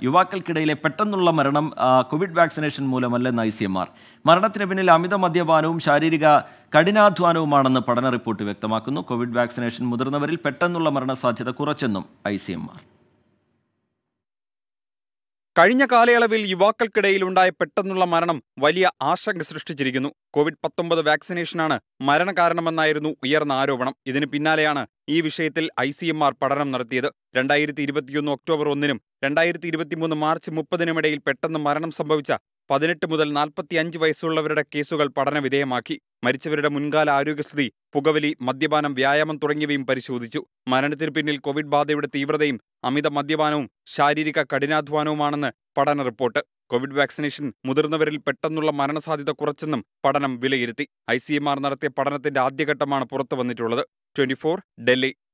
യുവാക്കൾക്കിടയിലെ പെട്ടെന്നുള്ള മരണം Covid vaccination മൂലമല്ലെന്ന് ICMR. മരണത്തിന് പിന്നിൽ അമിത മദ്യപാനവും ശാരീരിക കഠിനാധ്വാനവുമാണെന്ന് പഠന റിപ്പോർട്ട് വ്യക്തമാക്കുന്നു. കോവിഡ് വാക്സിനേഷൻ മുതിർന്നവരിൽ പെട്ടെന്നുള്ള മരണസാധ്യത കുറച്ചെന്നും ICMR. കഴിഞ്ഞ കാലയളവിൽ യുവാക്കൾക്കിടയിലുണ്ടായ പെട്ടെന്നുള്ള മരണം വലിയ ആശങ്ക സൃഷ്ടിച്ചിരിക്കുന്നു. കോവിഡ്-19 വാക്സിനേഷനാണ് മരണകാരണമെന്നായിരുന്നു ഉയർന്ന ആരോപണം. ഇതിന് പിന്നാലെയാണ് ഈ വിഷയത്തിൽ ICMR പഠനം നടത്തിയത്. 2021 ഒക്ടോബർ 1-നും 2023 മാർച്ച് 30-നും ഇടയിൽ പെട്ടെന്ന് മരണം സംഭവിച്ച 18 മുതൽ 45 വയസ്സുള്ളവരുടെ കേസുകൾ പഠനവിധേയമാക്കി. മരിച്ചവരുടെ മുൻകാല ആരോഗ്യസ്ഥിതി, പുകവലി, മദ്യപാനം, വ്യായാമം തുടങ്ങിയവയും പരിശോധിച്ചു. മരണത്തിന് പിന്നിൽ കോവിഡ് ബാധയുടെ തീവ്രതയും അമിത മദ്യപാനവും ശാരീരിക കഠിനാധ്വാനവുമാണെന്ന് പഠന റിപ്പോർട്ട്. കോവിഡ് വാക്സിനേഷൻ മുതിർന്നവരിൽ പെട്ടെന്നുള്ള മരണസാധ്യത കുറച്ചെന്നും പഠനം വിലയിരുത്തി. ICMR നടത്തിയ പഠനത്തിന്റെ ആദ്യഘട്ടമാണ് പുറത്തു വന്നിട്ടുള്ളത്. 24 ഡൽഹി.